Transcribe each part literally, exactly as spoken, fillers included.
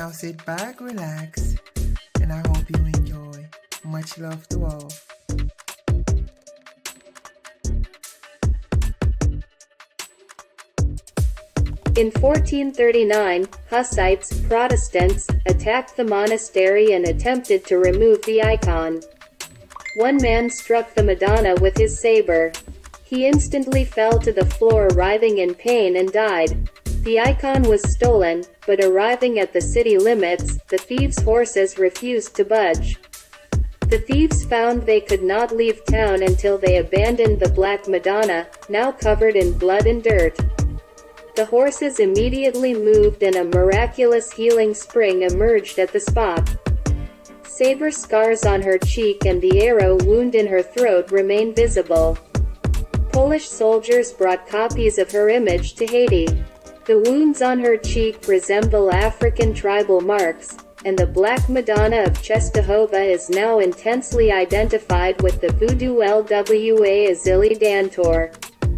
Now sit back, relax, and I hope you enjoy. Much love to all. In fourteen thirty-nine, Hussites, Protestants, attacked the monastery and attempted to remove the icon. One man struck the Madonna with his saber. He instantly fell to the floor writhing in pain and died. The icon was stolen, but arriving at the city limits, the thieves' horses refused to budge. The thieves found they could not leave town until they abandoned the Black Madonna, now covered in blood and dirt. The horses immediately moved and a miraculous healing spring emerged at the spot. Saber scars on her cheek and the arrow wound in her throat remain visible. Polish soldiers brought copies of her image to Haiti. The wounds on her cheek resemble African tribal marks, and the Black Madonna of Czestochowa is now intensely identified with the Voodoo L W A Azili Dantor.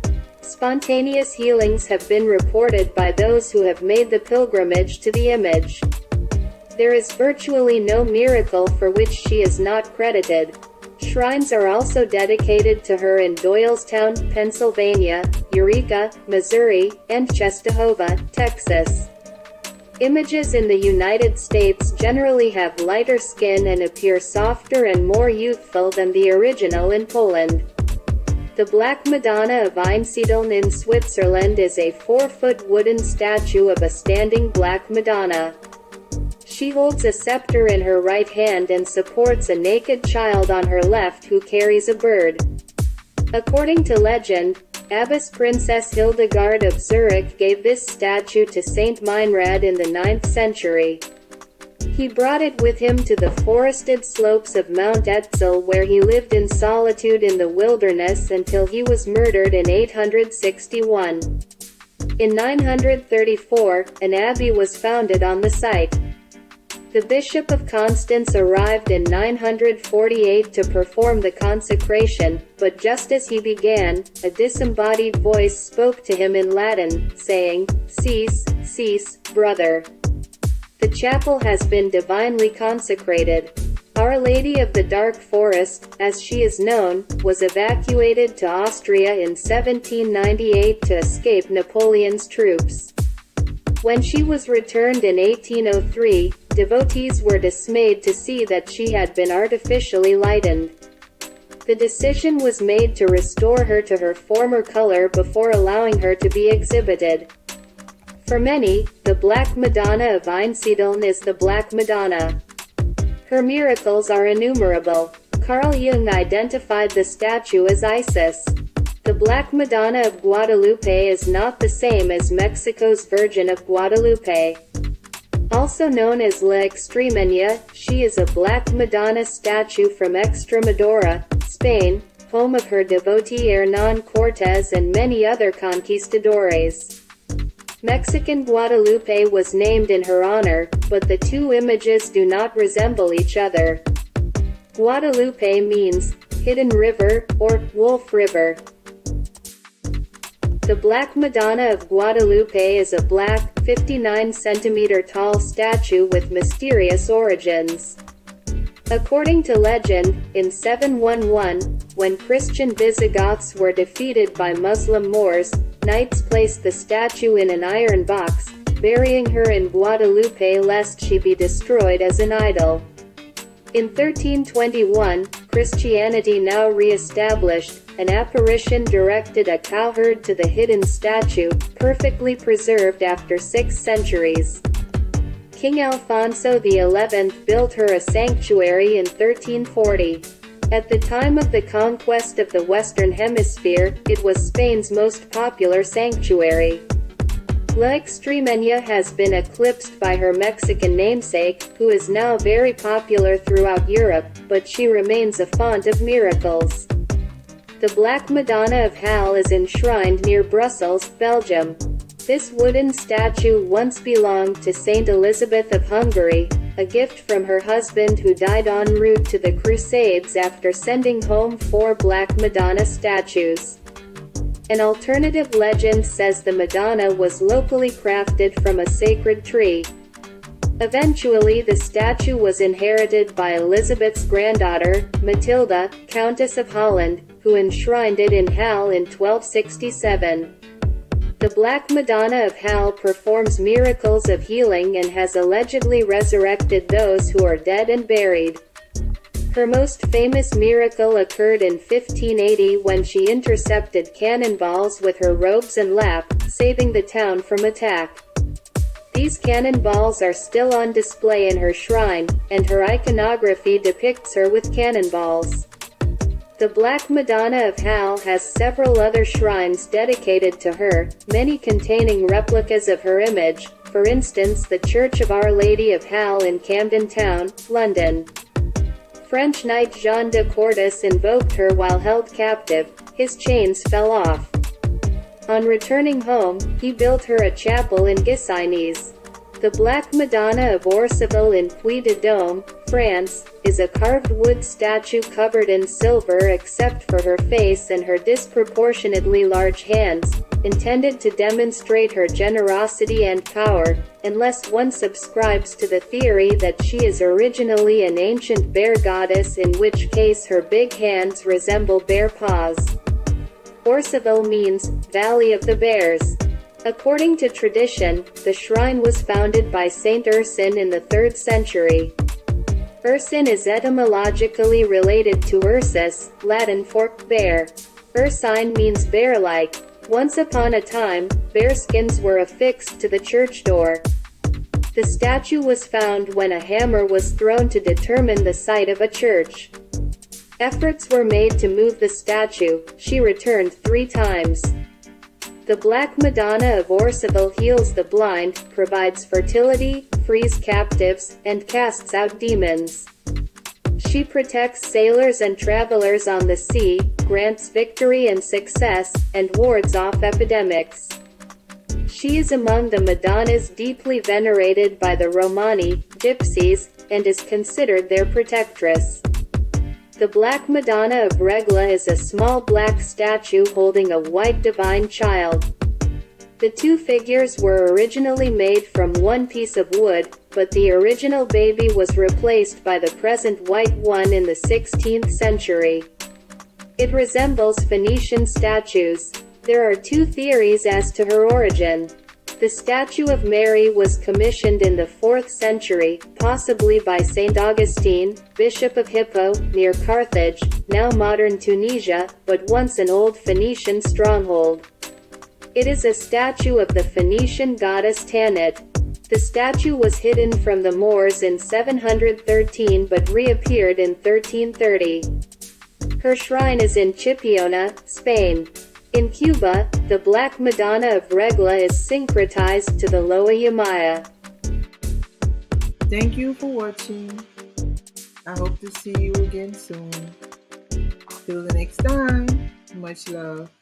Spontaneous healings have been reported by those who have made the pilgrimage to the image. There is virtually no miracle for which she is not credited. Shrines are also dedicated to her in Doylestown, Pennsylvania, Eureka, Missouri, and Czestochowa, Texas. Images in the United States generally have lighter skin and appear softer and more youthful than the original in Poland. The Black Madonna of Einsiedeln in Switzerland is a four-foot wooden statue of a standing Black Madonna. She holds a scepter in her right hand and supports a naked child on her left who carries a bird. According to legend, Abbess Princess Hildegard of Zurich gave this statue to Saint Meinrad in the ninth century. He brought it with him to the forested slopes of Mount Etzel where he lived in solitude in the wilderness until he was murdered in eight hundred sixty-one. In nine hundred thirty-four, an abbey was founded on the site. The Bishop of Constance arrived in nine hundred forty-eight to perform the consecration, but just as he began, a disembodied voice spoke to him in Latin, saying, "Cease, cease, brother." The chapel has been divinely consecrated. Our Lady of the Dark Forest, as she is known, was evacuated to Austria in seventeen ninety-eight to escape Napoleon's troops. When she was returned in eighteen oh three, devotees were dismayed to see that she had been artificially lightened. The decision was made to restore her to her former color before allowing her to be exhibited. For many, the Black Madonna of Einsiedeln is the Black Madonna. Her miracles are innumerable. Carl Jung identified the statue as Isis. The Black Madonna of Guadalupe is not the same as Mexico's Virgin of Guadalupe. Also known as La Extremeña, she is a Black Madonna statue from Extremadura, Spain, home of her devotee Hernán Cortés and many other conquistadores. Mexican Guadalupe was named in her honor, but the two images do not resemble each other. Guadalupe means hidden river or wolf river. The Black Madonna of Guadalupe is a black, fifty-nine centimeter tall statue with mysterious origins. According to legend, in seven eleven, when Christian Visigoths were defeated by Muslim Moors, knights placed the statue in an iron box, burying her in Guadalupe lest she be destroyed as an idol. In thirteen twenty-one, Christianity now re-established, an apparition directed a cowherd to the hidden statue, perfectly preserved after six centuries. King Alfonso the eleventh built her a sanctuary in thirteen forty. At the time of the conquest of the Western Hemisphere, it was Spain's most popular sanctuary. La Extremeña has been eclipsed by her Mexican namesake, who is now very popular throughout Europe, but she remains a font of miracles. The Black Madonna of Halle is enshrined near Brussels, Belgium. This wooden statue once belonged to Saint Elizabeth of Hungary, a gift from her husband who died en route to the Crusades after sending home four Black Madonna statues. An alternative legend says the Madonna was locally crafted from a sacred tree. Eventually the statue was inherited by Elizabeth's granddaughter, Matilda, Countess of Holland, who enshrined it in Halle in twelve sixty-seven. The Black Madonna of Halle performs miracles of healing and has allegedly resurrected those who are dead and buried. Her most famous miracle occurred in fifteen eighty when she intercepted cannonballs with her robes and lap, saving the town from attack. These cannonballs are still on display in her shrine, and her iconography depicts her with cannonballs. The Black Madonna of Halle has several other shrines dedicated to her, many containing replicas of her image, for instance the Church of Our Lady of Halle in Camden Town, London. French knight Jean de Cordis invoked her while held captive. His chains fell off. On returning home, he built her a chapel in Ghisines. The Black Madonna of Orceville in Puy-de-Dôme, France, is a carved wood statue covered in silver except for her face and her disproportionately large hands, intended to demonstrate her generosity and power, unless one subscribes to the theory that she is originally an ancient bear goddess, in which case her big hands resemble bear paws. Orceville means, Valley of the Bears. According to tradition, the shrine was founded by Saint Ursin in the third century. Ursin is etymologically related to Ursus, Latin for bear. Ursine means bear-like. Once upon a time, bearskins were affixed to the church door. The statue was found when a hammer was thrown to determine the site of a church. Efforts were made to move the statue. She returned three times. The Black Madonna of Orceville heals the blind, provides fertility, frees captives, and casts out demons. She protects sailors and travelers on the sea, grants victory and success, and wards off epidemics. She is among the Madonnas deeply venerated by the Romani, Gypsies, and is considered their protectress. The Black Madonna of Regla is a small black statue holding a white divine child. The two figures were originally made from one piece of wood, but the original baby was replaced by the present white one in the sixteenth century. It resembles Phoenician statues. There are two theories as to her origin. The statue of Mary was commissioned in the fourth century, possibly by Saint Augustine, Bishop of Hippo, near Carthage, now modern Tunisia, but once an old Phoenician stronghold. It is a statue of the Phoenician goddess Tanit. The statue was hidden from the Moors in seven hundred thirteen but reappeared in thirteen thirty. Her shrine is in Chipiona, Spain. In Cuba, the Black Madonna of Regla is syncretized to the Loa Yamaya. Thank you for watching. I hope to see you again soon. Till the next time, much love.